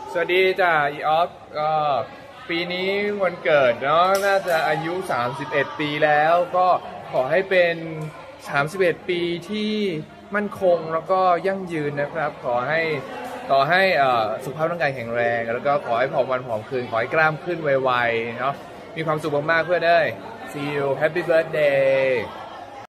สวัสดีจ้าอีออฟก็ปีนี้วันเกิดเนาะน่าจะอายุ31ปีแล้วก็ขอให้เป็น31ปีที่มั่นคงแล้วก็ยั่งยืนนะครับขอให้สุขภาพร่างกายแข็งแรงแล้วก็ขอให้ผอมวันผอมคืนขอให้กล้ามขึ้นไวๆเนาะมีความสุขมากๆเพื่อได้ See you Happy Birthday